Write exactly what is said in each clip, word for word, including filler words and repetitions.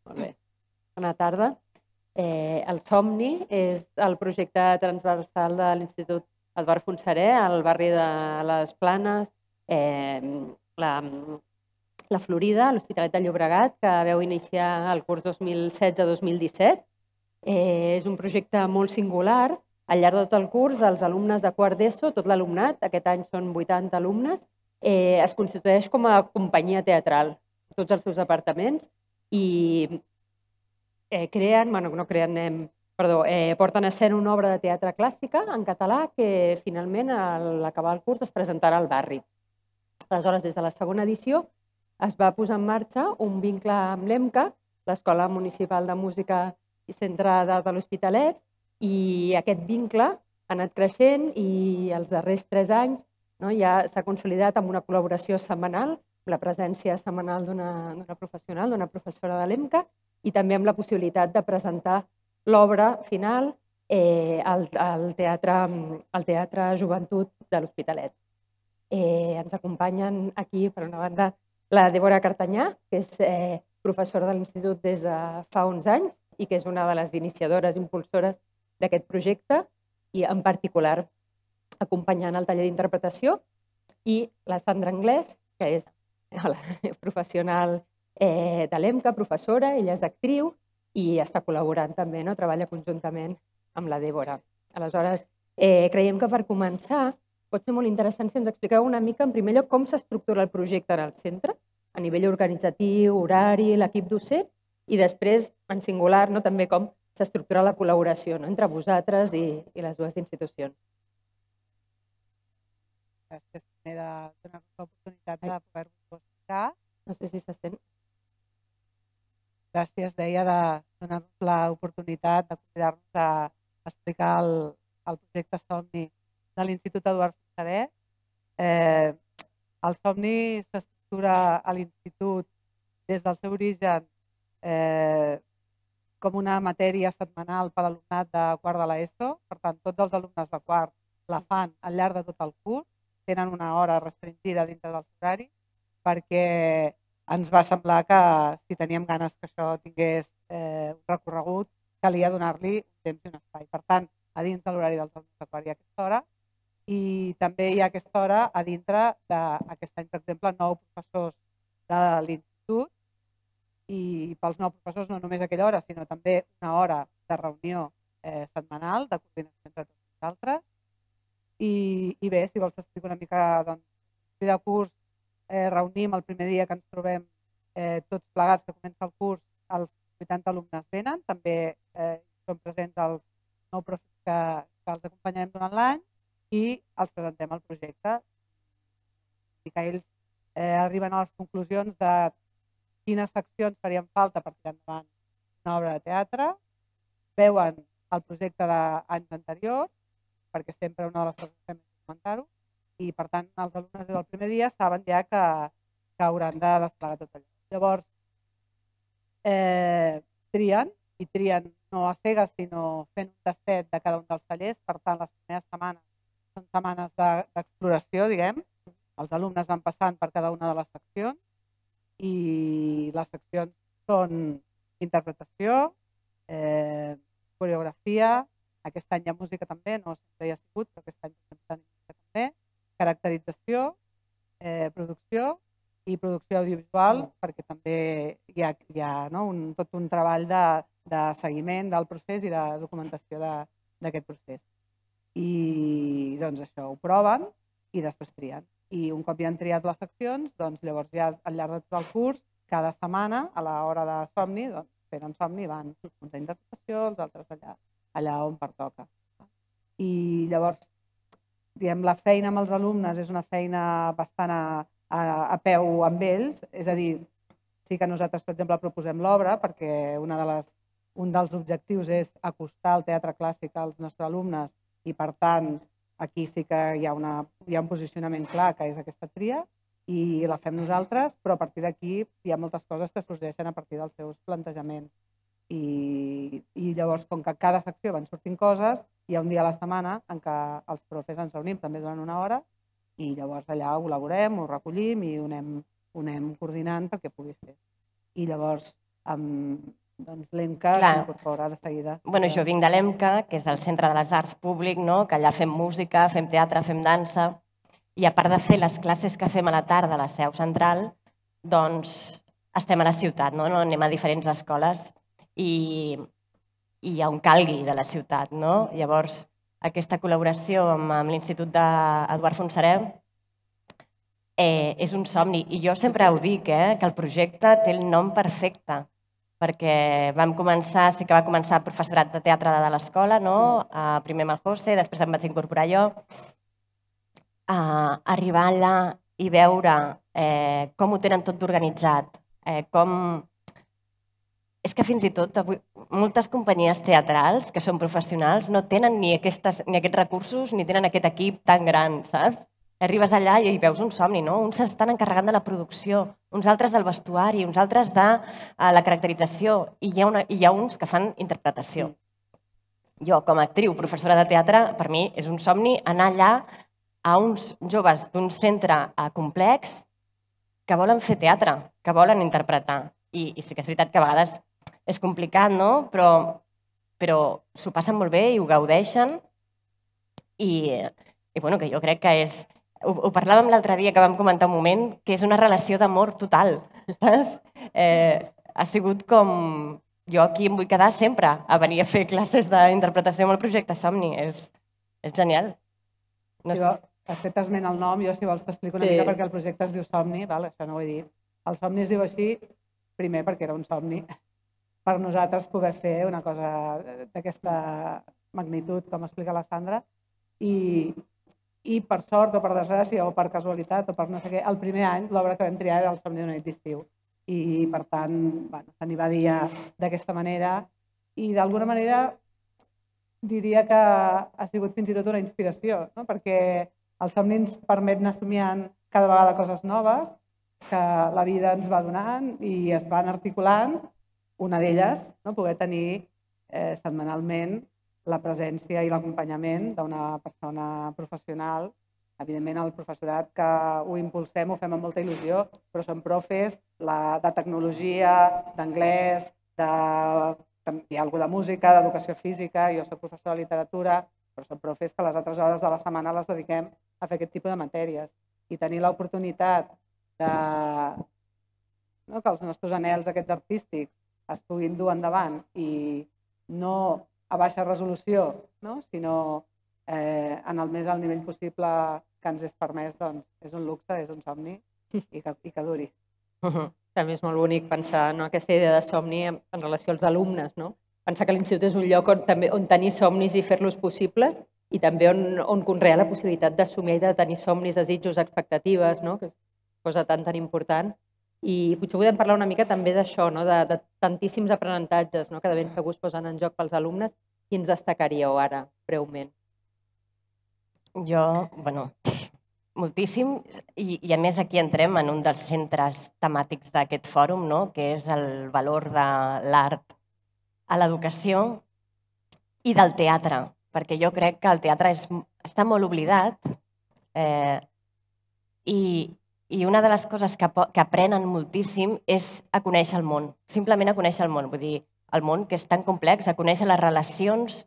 Molt bé. Bona tarda. Eh, el Somni és el projecte transversal de l'Institut Eduard Fontserè, al barri de les Planes, eh, la, la Florida, l'Hospitalet de Llobregat, que veu iniciar el curs dos mil setze dos mil disset. Eh, és un projecte molt singular. Al llarg de tot el curs, els alumnes de quart d'ESO, tot l'alumnat, aquest any són vuitanta alumnes, eh, es constitueix com a companyia teatral, tots els seus departaments, i eh, creen, bueno, no creen, eh, perdó, eh, porten a escena una obra de teatre clàssica en català que finalment a l'acabar el curs es presentarà al barri. Aleshores, des de la segona edició es va posar en marxa un vincle amb l'EMCA, l'Escola Municipal de Música i Centre d'Art de l'Hospitalet, i aquest vincle ha anat creixent i els darrers tres anys no, ja s'ha consolidat amb una col·laboració setmanal, amb la presència setmanal d'una professional, d'una professora de l'EMCA, i també amb la possibilitat de presentar l'obra final eh, al, al, teatre, al Teatre Joventut de l'Hospitalet. Eh, ens acompanyen aquí, per una banda, la Débora Cartanyà, que és eh, professora de l'Institut des de fa uns anys i que és una de les iniciadores, impulsores d'aquest projecte, i en particular acompanyant el taller d'interpretació, i la Sandra Anglès, que és la professional eh, de l'EMCA, professora, ella és actriu i està col·laborant també, no? Treballa conjuntament amb la Débora. Aleshores, eh, creiem que per començar pot ser molt interessant si ens expliqueu una mica, en primer lloc, com s'estructura el projecte en el centre, a nivell organitzatiu, horari, l'equip docent, i després, en singular, no? També com s'estructura la col·laboració no? Entre vosaltres i, i les dues institucions. Gràcies també de donar-nos l'oportunitat de poder-vos explicar. No sé si se sent. Gràcies, deia, de donar-nos l'oportunitat de convidar-nos a explicar el, el projecte Somni de l'Institut Eduard Fontserè. Eh, el Somni s'estructura a l'Institut des del seu origen eh, com una matèria setmanal per a l'alumnat de quart de l'ESO. Per tant, tots els alumnes de quart la fan al llarg de tot el curs, tenen una hora restringida dintre dels horaris, perquè ens va semblar que si teníem ganes que això tingués eh, un recorregut, calia donar-li un temps i un espai. Per tant, a dins de l'horari dels alumnes de quart hi ha aquesta hora, i també hi ha aquesta hora a dintre d'aquest any, per exemple, nou professors de l'Institut, i pels nous professors no només aquella hora, sinó també una hora de reunió eh, setmanal, de coordinació entre tots nosaltres. I, i bé, si vols t'explico una mica, doncs, de curs eh, reunim el primer dia que ens trobem eh, tots plegats que comença el curs, els vuitanta alumnes venen, també eh, són presents els nou professors que, que els acompanyarem durant l'any i els presentem el projecte. I que ells eh, arriben a les conclusions de quines seccions farien falta per tirar endavant una obra de teatre, veuen el projecte d'anys anteriors, perquè sempre una de les coses que fem és comentar-ho, i per tant els alumnes des del primer dia saben ja que, que hauran de desplegar tot allò. Llavors, eh, trien, i trien no a cegues, sinó fent un tastet de cada un dels tallers. Per tant, les primeres setmanes són setmanes d'exploració, diguem. Els alumnes van passant per cada una de les seccions, i les seccions són interpretació, eh, coreografia, aquest any hi ha música també, no sempre hi ha sigut, però aquest any hi ha música també, caracterització, eh, producció i producció audiovisual, perquè també hi ha, hi ha no, un, tot un treball de, de seguiment del procés i de documentació d'aquest procés. I doncs això, ho proven i després trien. I un cop ja han triat les seccions, doncs llavors ja al llarg de tot el curs, cada setmana, a l'hora de somni, doncs tenen somni i van uns a interpretació, els altres allà, allà on pertoca. I llavors, diguem, la feina amb els alumnes és una feina bastant a, a, a peu amb ells, és a dir, sí que nosaltres, per exemple, proposem l'obra perquè una de les, un dels objectius és acostar el teatre clàssic als nostres alumnes i, per tant, aquí sí que hi ha, una, hi ha un posicionament clar, que és aquesta tria, i la fem nosaltres, però a partir d'aquí hi ha moltes coses que sorgeixen a partir dels seus plantejaments. I, i llavors, com que a cada secció van sortint coses, hi ha un dia a la setmana en què els profes ens reunim també durant una hora i llavors allà ho elaborem, ho recollim i ho anem, ho anem coordinant perquè pugui ser. I llavors doncs l'E M C A s'incorpora de seguida. Bueno, jo vinc de l'E M C A, que és el Centre de les Arts Públic, que allà fem música, fem teatre, fem dansa, i a part de fer les classes que fem a la tarda a la seu central, doncs estem a la ciutat, no? Anem a diferents escoles i hi ha un calgui de la ciutat. Llavors, aquesta col·laboració amb l'Institut d'Eduard Fontserè és un somni. I jo sempre ho dic, que el projecte té el nom perfecte, perquè vam començar, sí que va començar professorat de teatre de l'escola, primer amb el José, després em vaig incorporar jo, arribar allà i veure com ho tenen tot organitzat, com... És que fins i tot avui moltes companyies teatrals que són professionals no tenen ni aquests recursos ni tenen aquest equip tan gran, saps? Arribes allà i veus un somni, no? Uns s'estan encarregant de la producció, uns altres del vestuari, uns altres de la caracterització i hi ha uns que fan interpretació. Jo, com a actriu, professora de teatre, per mi és un somni anar allà a uns joves d'un centre complex que volen fer teatre, que volen interpretar. I sí que és veritat que a vegades és complicat, no? Però s'ho passen molt bé i ho gaudeixen i que jo crec que és... Ho parlàvem l'altre dia, que vam comentar un moment, que és una relació d'amor total. Ha sigut com... Jo aquí em vull quedar sempre a venir a fer classes d'interpretació amb el projecte Somni. És genial. Has fet esment al nom, jo si vols t'explico una mica perquè el projecte es diu Somni, això no ho he dit. El somni es diu així, primer perquè era un somni, per nosaltres poder fer una cosa d'aquesta magnitud, com explica la Sandra, i per sort o per desgràcia o per casualitat o per no sé què, el primer any l'obra que vam triar era El somni d'una nit d'estiu i per tant se n'hi va dir d'aquesta manera i d'alguna manera diria que ha sigut fins i tot una inspiració, perquè el somni ens permet anar somiant cada vegada coses noves que la vida ens va donant i es van articulant. Una d'elles, poder tenir setmanalment la presència i l'acompanyament d'una persona professional. Evidentment, el professorat que ho impulsem ho fem amb molta il·lusió, però són profes de tecnologia, d'anglès, hi ha alguna de música, d'educació física, jo soc professora de literatura, però són profes que les altres hores de la setmana les dediquem a fer aquest tipus de matèries. I tenir l'oportunitat que els nostres anhels aquests artístics es puguin dur endavant i no a baixa resolució, sinó en el més alt nivell possible que ens és permès, doncs és un luxe, és un somni i que duri. També és molt bonic pensar aquesta idea de somni en relació als alumnes, pensar que l'institut és un lloc on tenir somnis i fer-los possibles i també on conrear la possibilitat de somiar i de tenir somnis, desitjos, expectatives, que és cosa tan tan important. I potser podem parlar una mica també d'això, de tantíssims aprenentatges que de ben segur es posen en joc pels alumnes. Qui ens destacaríeu ara, breument? Jo, bueno, moltíssim. I a més aquí entrem en un dels centres temàtics d'aquest fòrum, que és el valor de l'art a l'educació i del teatre, perquè jo crec que el teatre està molt oblidat i I una de les coses que aprenen moltíssim és a conèixer el món, simplement a conèixer el món, vull dir, el món que és tan complex, a conèixer les relacions,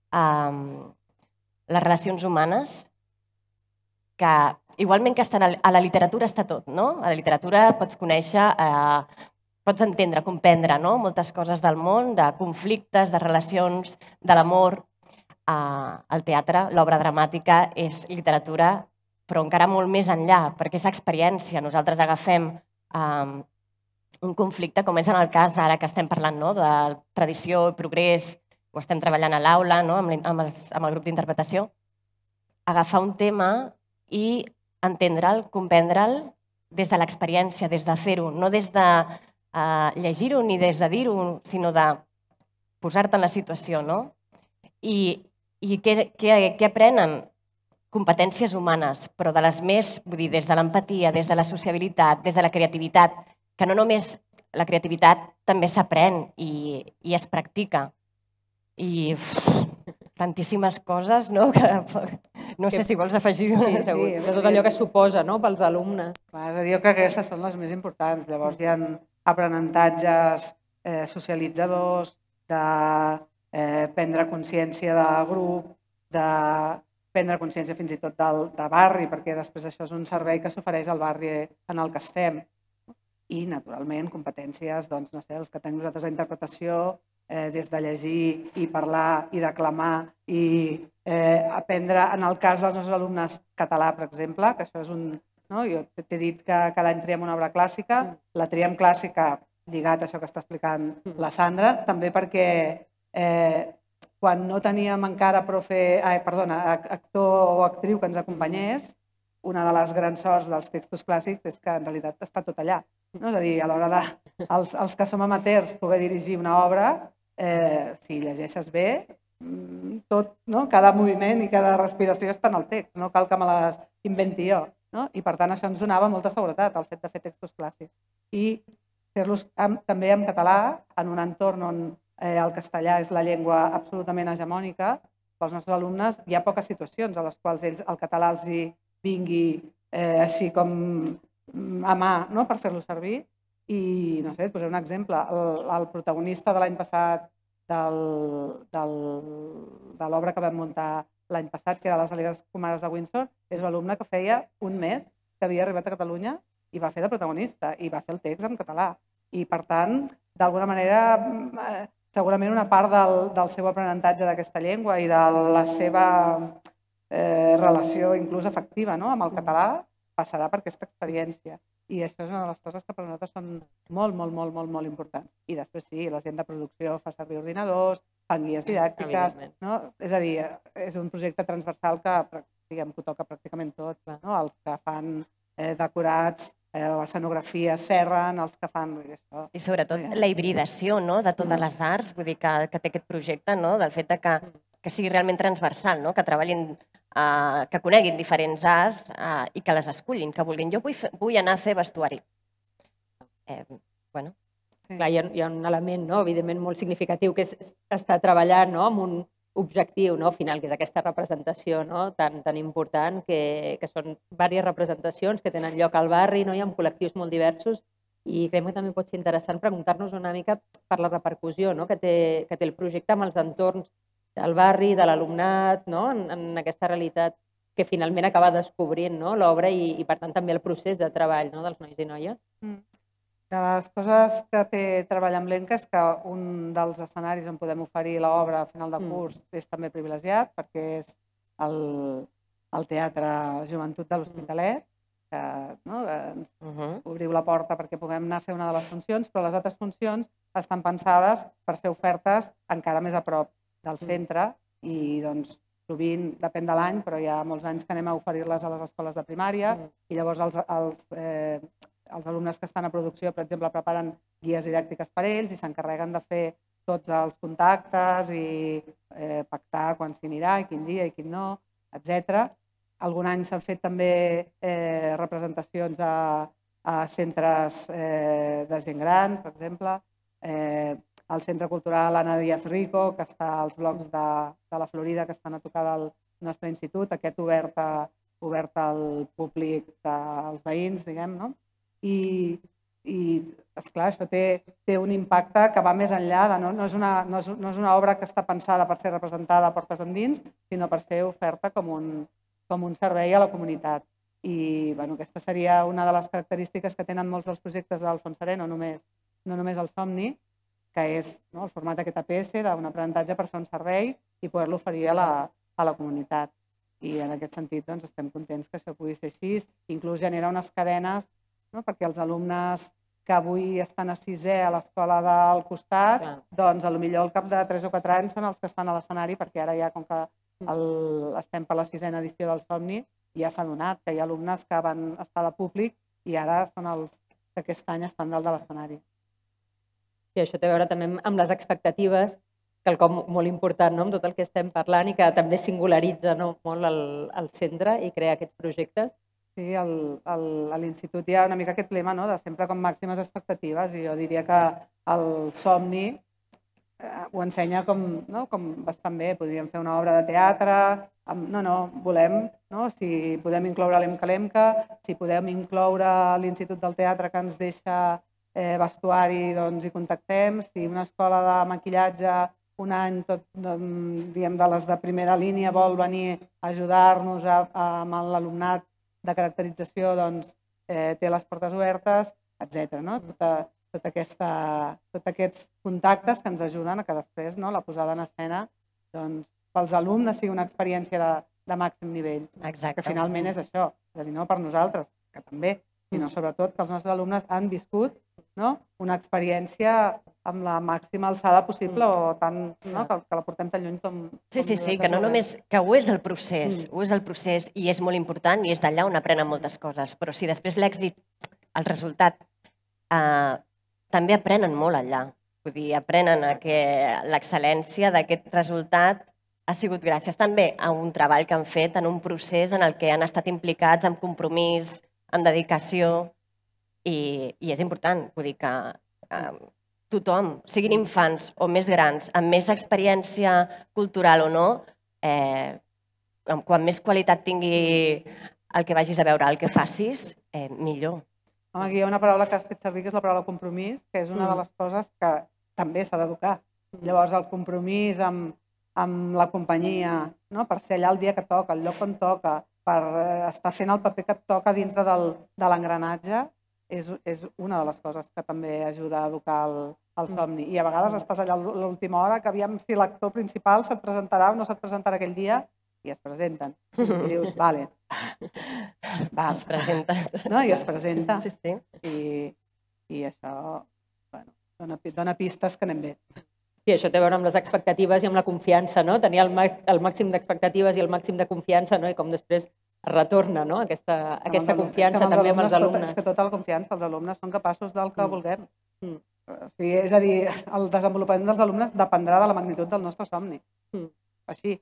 les relacions humanes, que igualment que estan a la literatura està tot, no? A la literatura pots conèixer, pots entendre, comprendre moltes coses del món, de conflictes, de relacions, de l'amor. El teatre, l'obra dramàtica, és literatura però encara molt més enllà, perquè és experiència. Nosaltres agafem un conflicte, com és en el cas ara que estem parlant de tradició i progrés, o estem treballant a l'aula amb el grup d'interpretació, agafar un tema i entendre'l, comprendre'l des de l'experiència, des de fer-ho, no des de llegir-ho ni des de dir-ho, sinó de posar-te en la situació. I què aprenen? Competències humanes, però de les més, vull dir, des de l'empatia, des de la sociabilitat, des de la creativitat, que no només la creativitat també s'aprèn i es practica. I tantíssimes coses, no? No sé si vols afegir. Sí, segur. De tot allò que suposa pels alumnes. És a dir, jo crec que aquestes són les més importants. Llavors hi ha aprenentatges socialitzadors, de prendre consciència de grup, de prendre consciència fins i tot de barri, perquè després això és un servei que s'ofereix al barri en el que estem. I, naturalment, competències, doncs, no sé, els que tenim nosaltres d'interpretació, des de llegir i parlar i declamar i aprendre, en el cas dels nostres alumnes, català, per exemple, que això és un... Jo t'he dit que cada any triem una obra clàssica, la triem clàssica lligat a això que està explicant la Sandra, també perquè quan no teníem encara profe, perdona, actor o actriu que ens acompanyés, una de les grans sorts dels textos clàssics és que en realitat està tot allà. És a dir, a l'hora dels que som amateurs poder dirigir una obra, si llegeixes bé, tot, cada moviment i cada respiració està en el text, no cal que me les inventi jo. I per tant això ens donava molta seguretat, el fet de fer textos clàssics. I fer-los també en català, en un entorn on el castellà és la llengua absolutament hegemònica, pels nostres alumnes hi ha poques situacions a les quals ells el català els vingui així com a mà per fer-lo servir. I, no sé, et posaré un exemple. El protagonista de l'any passat de l'obra que vam muntar l'any passat, que era Les Alegres Comares de Windsor, és un alumne que feia un mes que havia arribat a Catalunya i va fer de protagonista i va fer el text en català. I, per tant, d'alguna manera, segurament una part del seu aprenentatge d'aquesta llengua i de la seva relació inclús afectiva amb el català passarà per aquesta experiència. I això és una de les coses que per nosaltres són molt, molt, molt, molt, molt importants. I després sí, la gent de producció fa servir ordinadors, fan guies didàctiques, és a dir, és un projecte transversal que ho toca pràcticament tot. Els que fan decorats, escenografia, serren, els que fan... I sobretot la hibridació de totes les arts, vull dir que té aquest projecte, del fet que sigui realment transversal, que treballin, que coneguin diferents arts i que les escullin, que vulguin. Jo vull anar a fer vestuari. Bueno... Clar, hi ha un element, evidentment, molt significatiu, que és estar treballant amb un objectiu final, que és aquesta representació tan important, que són diverses representacions que tenen lloc al barri, amb col·lectius molt diversos, i creiem que també pot ser interessant preguntar-nos una mica per la repercussió que té el projecte amb els entorns del barri, de l'alumnat, en aquesta realitat que finalment acaba descobrint l'obra i, per tant, també el procés de treball dels nois i noies. De les coses que té Treball amb l'Enca és que un dels escenaris on podem oferir l'obra a final de curs és també privilegiat, perquè és el Teatre Joventut de l'Hospitalet, que ens obriu la porta perquè puguem anar a fer una de les funcions, però les altres funcions estan pensades per ser ofertes encara més a prop del centre i, doncs, sovint, depèn de l'any, però hi ha molts anys que anem a oferir-les a les escoles de primària i llavors els els alumnes que estan a producció, per exemple, preparen guies didàctiques per ells i s'encarreguen de fer tots els contactes i pactar quan s'hi anirà i quin dia i quin no, etcètera. Algun any s'han fet també representacions a centres de gent gran, per exemple. Al Centre Cultural Ana Díaz Rico, que està als blocs de la Florida, que estan a tocar del nostre institut, aquest obert al públic dels veïns, diguem, no? I, esclar, això té un impacte que va més enllà, no és una obra que està pensada per ser representada a portes endins, sinó per ser oferta com un servei a la comunitat. I aquesta seria una de les característiques que tenen molts dels projectes d'Alfonsaré, no només el Somni, que és el format aquest A P S d'un aprenentatge per fer un servei i poder-lo oferir a la comunitat. I en aquest sentit estem contents que això pugui ser així, inclús genera unes cadenes perquè els alumnes que avui estan a sisè a l'escola del costat, doncs potser al cap de tres o quatre anys són els que estan a l'escenari, perquè ara ja, com que estem per la sisena edició del Somni, ja s'ha donat que hi ha alumnes que van estar de públic i ara són els que aquest any estan dalt de l'escenari. I això té a veure també amb les expectatives, quelcom molt important amb tot el que estem parlant i que també singularitza molt el centre i crea aquests projectes. Sí, a l'institut hi ha una mica aquest lema de sempre com màximes expectatives i jo diria que el Somni ho ensenya com bastant bé. Podríem fer una obra de teatre, no, no, volem, si podem incloure l'Emca l'Emca, si podem incloure l'Institut del Teatre que ens deixa vestuari hi contactem, si una escola de maquillatge un any, diguem, de les de primera línia vol venir a ajudar-nos amb l'alumnat de caracterització, doncs té les portes obertes, etcètera. Tots aquests contactes que ens ajuden a que després la posada en escena pels alumnes sigui una experiència de màxim nivell. Que finalment és això, és a dir, no per nosaltres, que també, sinó sobretot que els nostres alumnes han viscut una experiència amb la màxima alçada possible o tant que la portem tan lluny com... Sí, sí, sí, que no només... que ho és el procés, ho és el procés i és molt important i és d'allà on aprenen moltes coses, però si després l'èxit, el resultat, també aprenen molt allà. Vull dir, aprenen que l'excel·lència d'aquest resultat ha sigut gràcies també a un treball que han fet en un procés en el que han estat implicats en compromís, en dedicació, i és important. Vull dir que tothom, siguin infants o més grans, amb més experiència cultural o no, quan més qualitat tingui el que vagis a veure, el que facis, millor. Aquí hi ha una paraula que has fet servir, que és la paraula compromís, que és una de les coses que també s'ha d'educar. Llavors, el compromís amb la companyia, per ser allà el dia que toca, el lloc on toca, per estar fent el paper que et toca dintre de l'engranatge, és una de les coses que també ajuda a educar el somni. I a vegades estàs allà a l'última hora, que aviam si l'actor principal se't presentarà o no se't presentarà aquell dia, i es presenten. I dius, vale. Es presenta. I es presenta. Sí, sí. I això dona pistes que anem bé. Sí, això té a veure amb les expectatives i amb la confiança, no? Tenir el màxim d'expectatives i el màxim de confiança, no? I com després retorna aquesta confiança també amb els alumnes. És que tota la confiança, els alumnes són capaços del que vulguem. És a dir, el desenvolupament dels alumnes dependrà de la magnitud del nostre somni. Així,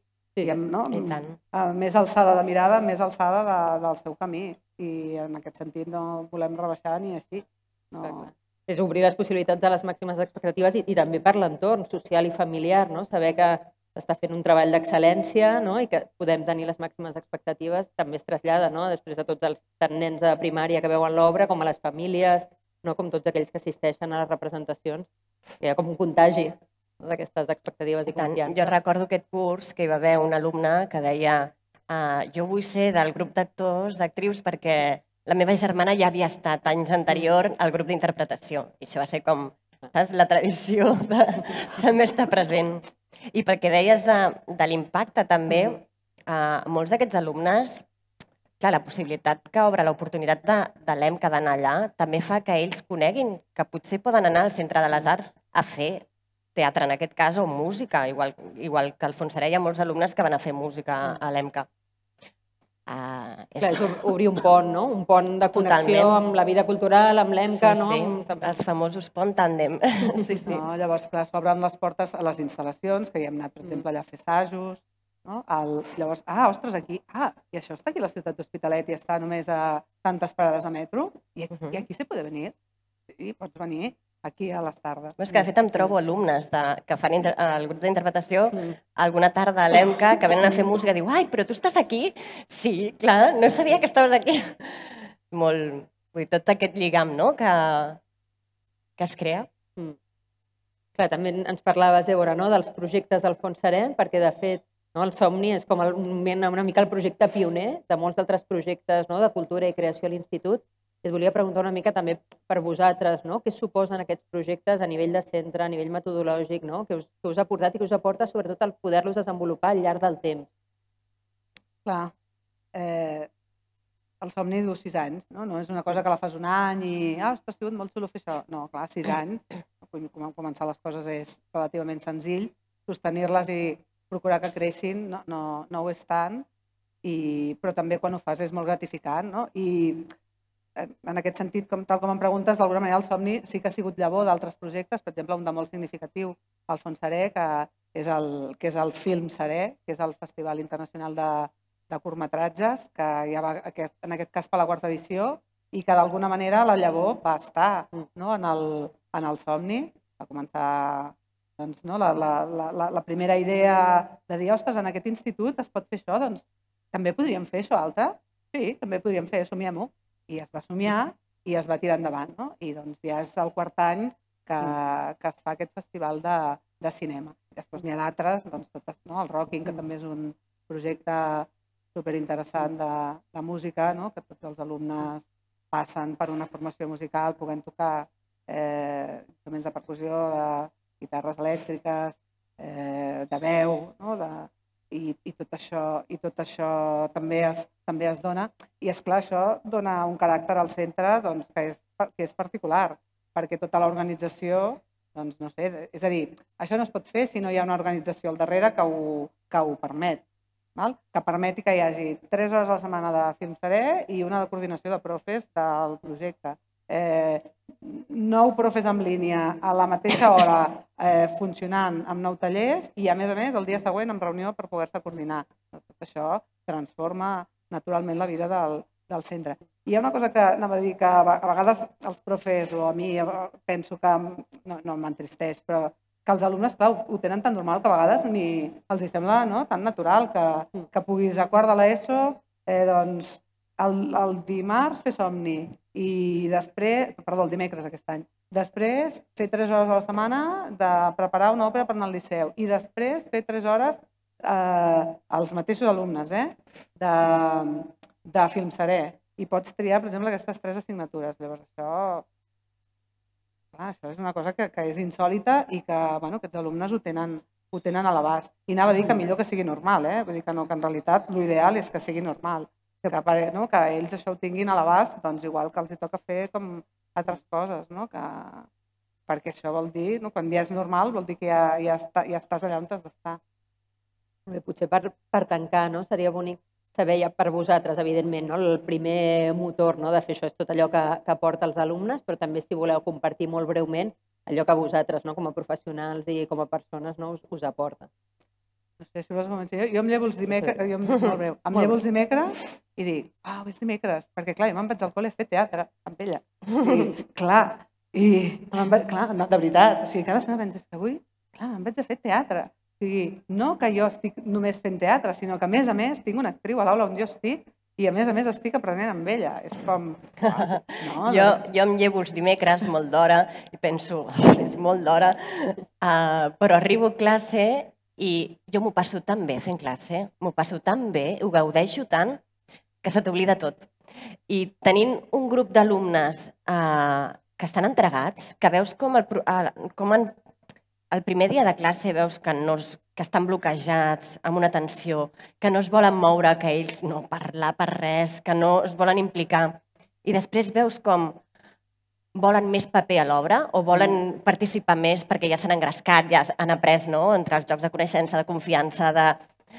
més alçada de mirada, més alçada del seu camí. I en aquest sentit no volem rebaixar ni així. És obrir les possibilitats de les màximes expectatives i també per l'entorn social i familiar, saber que s'està fent un treball d'excel·lència i que podem tenir les màximes expectatives també es trasllada després a tots els tant nens de primària que veuen l'obra com a les famílies, com tots aquells que assisteixen a les representacions. Hi ha com un contagi d'aquestes expectatives i confiança. Jo recordo aquest curs que hi va haver un alumne que deia jo vull ser del grup d'actors, actrius, perquè la meva germana ja havia estat anys anterior al grup d'interpretació. I això va ser com la tradició de també estar present. I pel que deies de l'impacte també, molts d'aquests alumnes, clar, la possibilitat que obre l'oportunitat de l'E M C A d'anar allà també fa que ells coneguin que potser poden anar al Centre de les Arts a fer teatre, en aquest cas, o música, igual que al Fontserè hi ha molts alumnes que van a fer música a l'E M C A. És obrir un pont, no? Un pont de connexió amb la vida cultural, amb l'E M C A, no? Els famosos pont tàndem. Llavors, clar, s'obren les portes a les instal·lacions, que hi hem anat, per exemple, allà a fer assajos. Llavors, ah, ostres, aquí, ah, i això està aquí a la ciutat d'Hospitalet i està només a tantes parades de metro? I aquí se pot venir? Sí, pots venir aquí a les tardes. És que, de fet, em trobo alumnes que fan el grup d'interpretació alguna tarda a l'E M C A que venen a fer música i diu, ai, però tu estàs aquí? Sí, clar, no sabia que estaves aquí. Molt, vull dir, tot aquest lligam, no?, que es crea. Clar, també ens parlaves, Débora, dels projectes del Fontserè, perquè, de fet, el Somni és com una mica el projecte pioner de molts altres projectes de cultura i creació a l'Institut. I et volia preguntar una mica també per vosaltres, què suposen aquests projectes a nivell de centre, a nivell metodològic, que us ha portat i que us aporta sobretot el poder-los desenvolupar al llarg del temps? Clar, el somni du sis anys, no és una cosa que la fas un any i ah, ha sigut molt xulo fer això. No, clar, sis anys, començar les coses és relativament senzill, sostenir-les i procurar que creixin no ho és tant, però també quan ho fas és molt gratificant, i en aquest sentit, tal com em preguntes, d'alguna manera el somni sí que ha sigut llavor d'altres projectes, per exemple, un de molt significatiu, el Fontserè, que és el Film Serè, que és el Festival Internacional de Curtmetratges, que ja va, en aquest cas, per la quarta edició, i que d'alguna manera la llavor va estar en el somni, va començar la primera idea de dir, ostres, en aquest institut es pot fer això, doncs també podríem fer això altre? Sí, també podríem fer, somiem-ho. I es va somiar i es va tirar endavant, no? I doncs ja és el quart any que, que es fa aquest festival de, de cinema. Després n'hi ha d'altres, doncs totes, no? El Rocking, que també és un projecte superinteressant de, de música, no? Que tots els alumnes passen per una formació musical, puguem tocar eh, instruments de percussió, de guitarres elèctriques, eh, de veu, no? De, i, i, tot això, i tot això també es, també es dona. I, esclar, això dona un caràcter al centre doncs, que, és, que és particular, perquè tota l'organització, doncs, no sé, és a dir, això no es pot fer si no hi ha una organització al darrere que ho, que ho permet. Val? Que permeti que hi hagi tres hores a la setmana de Film Seré i una de coordinació de profes del projecte. Eh, nou profes en línia a la mateixa hora eh, funcionant amb nou tallers i, a més a més, el dia següent en reunió per poder-se coordinar. Tot això transforma naturalment la vida del, del centre. I hi ha una cosa que anava a dir que a vegades els profes o a mi penso que no, no m'entristeix, però que els alumnes, clar, ho tenen tan normal que a vegades ni els sembla no, tan natural que, que puguis a quart de l'ESO, eh, doncs, el, el dimarts fer somni i després, perdó, el dimecres aquest any, després fer tres hores a la setmana de preparar una òpera per anar al liceu i després fer tres hores eh, als mateixos alumnes eh, de, de Film Seré. I pots triar, per exemple, aquestes tres assignatures. Llavors, això... Clar, això és una cosa que, que és insòlita i que bueno, aquests alumnes ho tenen, ho tenen a l'abast. I anava a dir que millor que sigui normal, eh? Vull dir que, no, que en realitat l'ideal és que sigui normal, que, no, que ells això ho tinguin a l'abast, doncs igual que els hi toca fer com altres coses, no? Que, perquè això vol dir, no? Quan ja és normal, vol dir que ja, ja, està, ja estàs allà on has d'estar. Potser per, per tancar, no? Seria bonic saber ja per vosaltres, evidentment, no? El primer motor no? De fer això és tot allò que, que aporta els alumnes, però també si voleu compartir molt breument allò que vosaltres, no? Com a professionals i com a persones, no? us, us aporta. No sé si vols començar. Jo, jo em llevo els dimecres, jo em, molt breu, em llevo els dimecres i dic, ah, és dimecres, perquè clar, jo me'n vaig al col·le a fer teatre amb ella. I clar, i vaig, clar, no, de veritat, o sigui, cada setmana penso que avui, clar, me'n vaig a fer teatre. O sigui, no que jo estic només fent teatre, sinó que a més a més tinc una actriu a l'aula on jo estic i a més a més estic aprenent amb ella. És com... No, jo, jo em llevo els dimecres molt d'hora i penso, oh, és molt d'hora, uh, però arribo a classe i jo m'ho passo tan bé fent classe, m'ho passo tan bé, ho gaudeixo tant, que se t'oblida tot. I tenint un grup d'alumnes uh, que estan entregats, que veus com, el, uh, com en, el primer dia de classe veus que, no es, que estan bloquejats, amb una tensió, que no es volen moure, que ells no parlar per res, que no es volen implicar. I després veus com volen més paper a l'obra o volen participar més perquè ja s'han engrescat, ja han après no? Entre els jocs de coneixença, de confiança, de...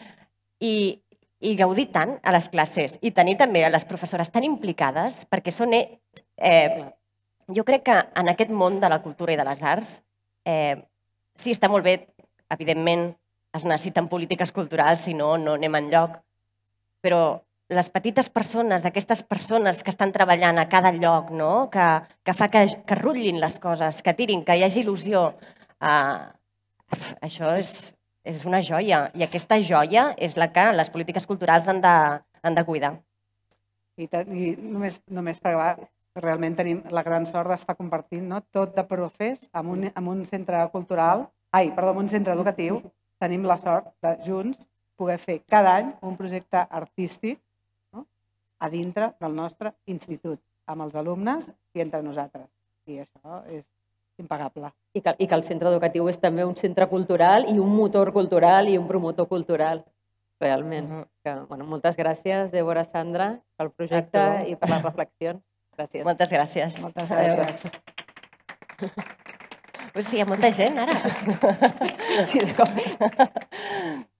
I, i gaudir tant a les classes i tenir també a les professores tan implicades perquè són... Eh, jo crec que en aquest món de la cultura i de les arts eh, sí, està molt bé, evidentment es necessiten polítiques culturals, si no, no anem enlloc, però les petites persones, aquestes persones que estan treballant a cada lloc, no? que, que fa que, que rutllin les coses, que tirin, que hi hagi il·lusió, eh, això és, és una joia. I aquesta joia és la que les polítiques culturals han de, han de cuidar. I, i només, només per acabar, realment tenim la gran sort d'estar compartint no? Tot de profes en un, en un centre cultural, ai, perdó, en un centre educatiu, tenim la sort de junts poder fer cada any un projecte artístic a dintre del nostre institut, amb els alumnes i entre nosaltres. I això és impagable. I que, i que el centre educatiu és també un centre cultural i un motor cultural i un promotor cultural, realment. Uh-huh. que, bueno, moltes gràcies, Débora, Sandra, pel projecte i per les reflexions. Gràcies. Moltes gràcies. Moltes gràcies. Pues sí, hi ha molta gent, ara. Sí, de cop.